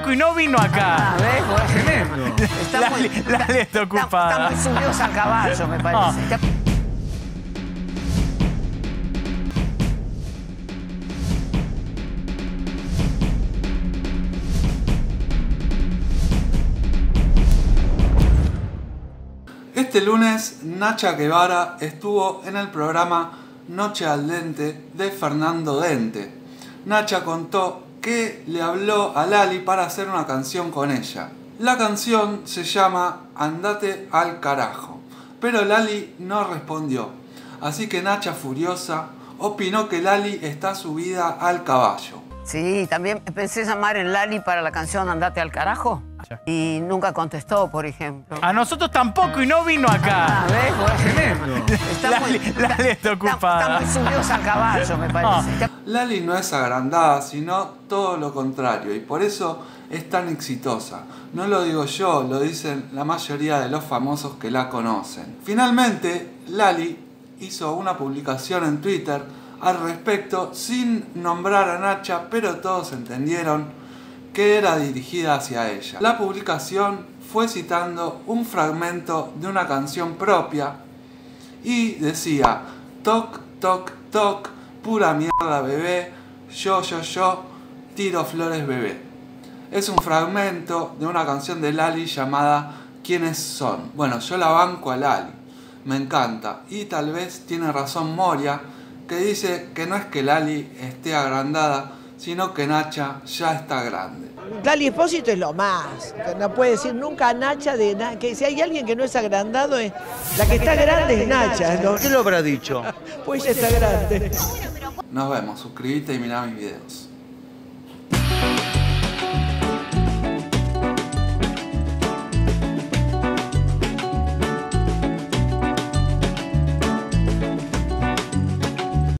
tampoco y no vino acá. ¿Ves? Bueno, Lali está ocupada. Está muy subidos al caballo, me parece. Este lunes, Nacha Guevara estuvo en el programa Noche al Dente de Fernando Dente. Nacha contó que le habló a Lali para hacer una canción con ella. La canción se llama Andate al carajo, pero Lali no respondió. Así que Nacha, furiosa, opinó que Lali está subida al caballo. Sí, también pensé llamar en Lali para la canción Andate al carajo. Y nunca contestó, por ejemplo. A nosotros tampoco y no vino acá. ¿Ves? Bueno, Lali está ocupada. Está muy subidos al caballo, me parece. Lali no es agrandada, sino todo lo contrario, y por eso es tan exitosa. No lo digo yo, lo dicen la mayoría de los famosos que la conocen. Finalmente, Lali hizo una publicación en Twitter al respecto sin nombrar a Nacha, pero todos entendieron que era dirigida hacia ella. La publicación fue citando un fragmento de una canción propia y decía: toc, toc, toc, pura mierda bebé, yo, tiro flores bebé. Es un fragmento de una canción de Lali llamada ¿Quiénes son? Bueno, yo la banco a Lali, me encanta, y tal vez tiene razón Moria, que dice que no es que Lali esté agrandada, sino que Nacha ya está grande. Lali Espósito es lo más, no puede decir nunca Nacha que si hay alguien que no es agrandado, la que está grande es Nacha. ¿No? ¿Qué lo habrá dicho? Pues ella está grande. Nos vemos, suscríbete y mirá mis videos.